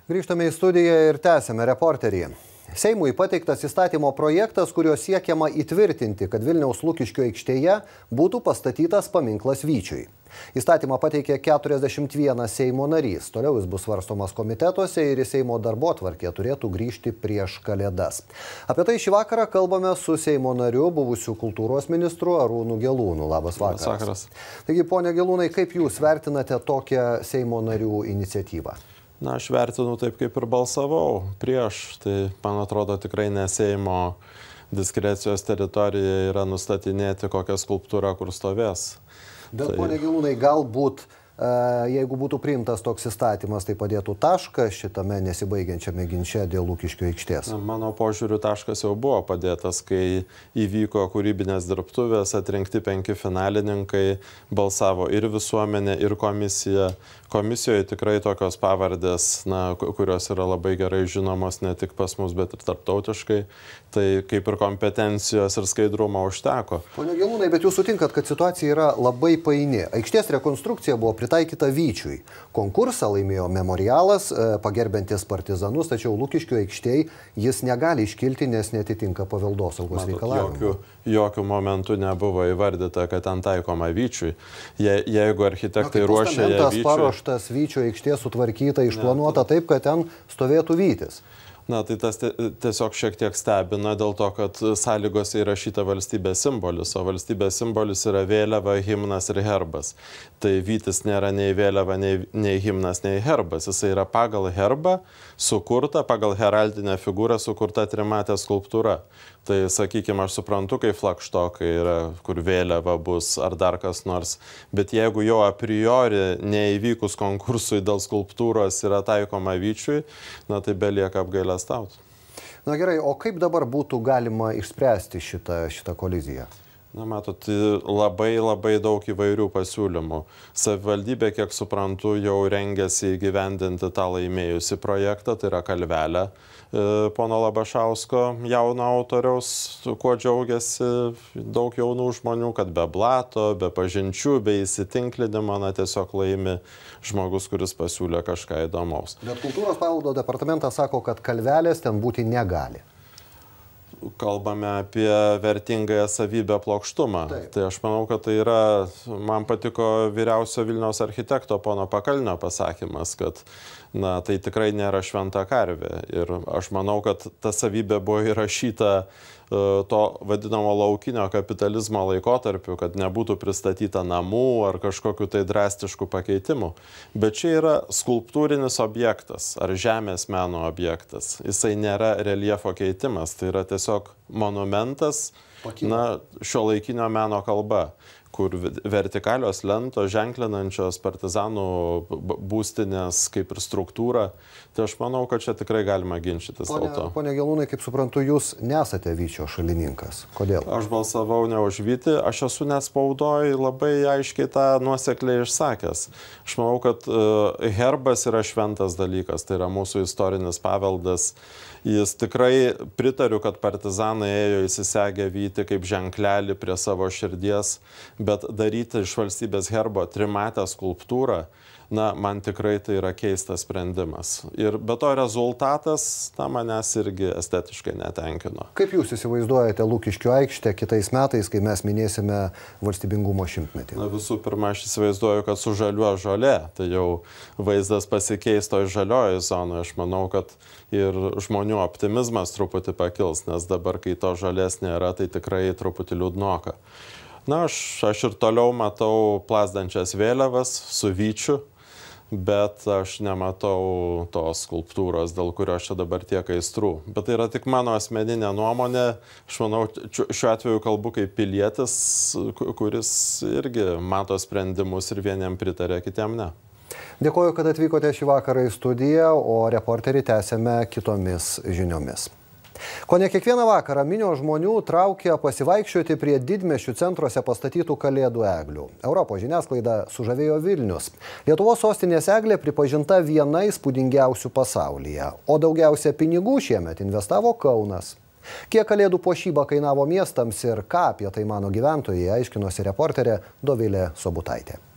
Grįžtame į studiją ir tęsiame reporterį. Seimui pateiktas įstatymo projektas, kurio siekiama įtvirtinti, kad Vilniaus Lukiškių aikštėje būtų pastatytas paminklas Vyčiui. Įstatymą pateikė 41 Seimo narys. Toliau jis bus svarstomas komitetuose ir į Seimo darbotvarkę turėtų grįžti prieš Kalėdas. Apie tai šį vakarą kalbame su Seimo nariu, buvusiu kultūros ministru Arūnu Gelūnu. Labas vakaras. Taigi, ponia Gelūnai, kaip jūs vertinate tokią Seimo narių iniciatyvą? Na, aš vertinu taip, kaip ir balsavau prieš. Tai, man atrodo, tikrai ne Seimo diskrecijos teritorija yra nustatinėti kokią skulptūrą, kur stovės. Bet, ponia Gelūnai, galbūt, jeigu būtų priimtas toks įstatymas, tai padėtų tašką šitame nesibaigiančiame ginče dėl Lukiškių aikštės? Mano požiūriu, taškas jau buvo padėtas, kai įvyko kūrybinės dirbtuvės, atrinkti 5 finalininkai, balsavo ir visuomenė, ir komisija. Komisijoje tikrai tokios pavardės, kurios yra labai gerai žinomos ne tik pas mus, bet ir tarptautiškai, tai kaip ir kompetencijos ir skaidrumo užteko. Pone Gelūnai, bet jūs sutinkat, kad situacija yra labai paini. Aikštės rekonstrukcija buvo pritaikyta Vyčiui. Konkursą laimėjo Memorialas, pagerbiantis partizanus, tačiau Lukiškių aikštėj jis negali iškilti, nes netitinka paveldosaugos reikalavimų. Jokių momentų nebuvo įvardyta, kad ten taikoma Vyčiui. Jeigu architektai ruošia ją Vyčiui... Paruoštas Vyčio aikštė sutvarkyta, išplanuota taip, kad ten stovėtų Vytis. Na, tai tas tiesiog šiek tiek stebina dėl to, kad sąlygose įrašyta valstybės simbolis, o valstybės simbolis yra vėliava, himnas ir herbas. Tai Vytis nėra nei vėliava, nei himnas, nei herbas. Jis yra pagal herbą sukurta, pagal heraldinę figūrą sukurta trimatė skulptūra. Tai, sakykime, aš suprantu, kai flagštokai yra, kur vėliava bus ar dar kas nors, bet jeigu jau a priori neįvykus konkursui dėl skulptūros yra taikoma Vyčiui, na tai belieka apgailestaut. Na gerai, o kaip dabar būtų galima išspręsti šitą koliziją? Na, matot, labai daug įvairių pasiūlymų. Savivaldybė, kiek suprantu, jau rengiasi įgyvendinti tą laimėjusį projektą, tai yra kalvelę pono Labašausko, jauno autoriaus, kuo džiaugiasi daug jaunų žmonių, kad be blato, be pažinčių, be įsitinklinimo, na tiesiog laimi žmogus, kuris pasiūlė kažką įdomaus. Bet kultūros paveldo departamentas sako, kad kalvelės ten būti negali. Kalbame apie vertingąją savybę plokštumą. Taip. Tai aš manau, kad tai yra, man patiko vyriausio Vilniaus architekto pono Pakalnio pasakymas, kad na, tai tikrai nėra šventa karvė. Ir aš manau, kad ta savybė buvo įrašyta to vadinamo laukinio kapitalizmo laikotarpiu, kad nebūtų pristatyta namų ar kažkokiu tai drastiškų pakeitimų. Bet čia yra skulptūrinis objektas ar žemės meno objektas. Jisai nėra reljefo keitimas, tai yra tiesiog monumentas, šiuolaikinio meno kalba, kur vertikalios lentos ženklinančios partizanų būstinės kaip ir struktūrą. Tai aš manau, kad čia tikrai galima ginčytis dėl to. Pone Gelūnai, kaip suprantu, jūs nesate Vyčio šalininkas. Kodėl? Aš balsavau ne už Vytį, aš esu nespaudoj labai aiškiai tą nuosekliai išsakęs. Aš manau, kad herbas yra šventas dalykas, tai yra mūsų istorinis paveldas. Jis tikrai pritariu, kad partizanai ėjo įsisegę Vytį kaip ženklelį prie savo širdies, bet daryti iš valstybės herbo trimatę skulptūrą, na, man tikrai tai yra keistas sprendimas. Ir be to rezultatas, na, manęs irgi estetiškai netenkino. Kaip jūs įsivaizduojate Lukiškių aikštę kitais metais, kai mes minėsime valstybingumo 100-metį? Na, visų pirma, aš įsivaizduoju, kad sužaliuos žolė, tai jau vaizdas pasikeis toj žaliojoje zonoje. Aš manau, kad ir žmonių optimizmas truputį pakils, nes dabar, kai to žolės nėra, tai tikrai truputį liūdnoka. Na, aš ir toliau matau plazdančias vėliavas su Vyčiu, bet aš nematau tos skulptūros, dėl kurios čia dabar tiek aistrų. Bet tai yra tik mano asmeninė nuomonė. Aš manau, šiuo atveju kalbu kaip pilietis, kuris irgi mato sprendimus ir vieniem pritarė, kitiem ne. Dėkoju, kad atvykote šį vakarą į studiją, o reporterį tęsėme kitomis žiniomis. Kone kiekvieną vakarą minios žmonių traukia pasivaikščioti prie didmiesčių centruose pastatytų kalėdų eglių. Europos žiniasklaida sužavėjo Vilnius. Lietuvos sostinės eglė pripažinta viena įspūdingiausių pasaulyje, o daugiausia pinigų šiemet investavo Kaunas. Kiek kalėdų puošyba kainavo miestams ir ką apie tai mano gyventojai, aiškinosi reporterė Dovilė Sobutaitė.